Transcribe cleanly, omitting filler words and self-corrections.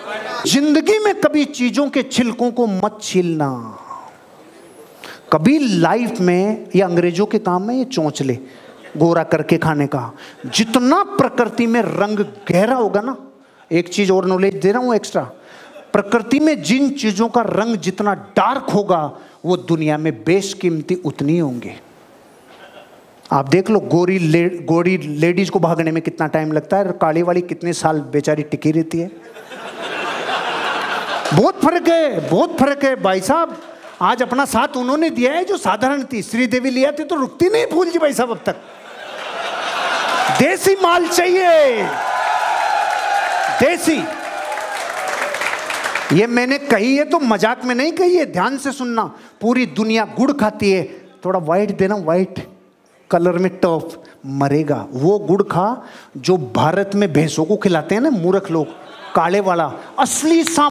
जिंदगी में कभी चीजों के छिलकों को मत छीलना। कभी लाइफ में, या अंग्रेजों के काम में ये चोंचले गोरा करके खाने का, जितना प्रकृति में रंग गहरा होगा ना, एक चीज और नॉलेज दे रहा हूं एक्स्ट्रा, प्रकृति में जिन चीजों का रंग जितना डार्क होगा वो दुनिया में बेशकीमती उतनी होंगे। आप देख लो गोरी लेडीज को भागने में कितना टाइम लगता है, काली वाली कितने साल बेचारी टिकी रहती है। बहुत फर्क है, बहुत फर्क है भाई साहब। आज अपना साथ उन्होंने दिया है जो साधारण थी। श्रीदेवी लिया थी तो रुकती नहीं फूल जी भाई साहब अब तक। देसी माल चाहिए, देसी। ये मैंने कही है तो मजाक में नहीं कही है, ध्यान से सुनना। पूरी दुनिया गुड़ खाती है, थोड़ा वाइट देना, वाइट कलर में टॉप, मरेगा। वो गुड़ खा जो भारत में भैंसों को खिलाते हैं ना मूर्ख लोग, काले वाला असली सांप।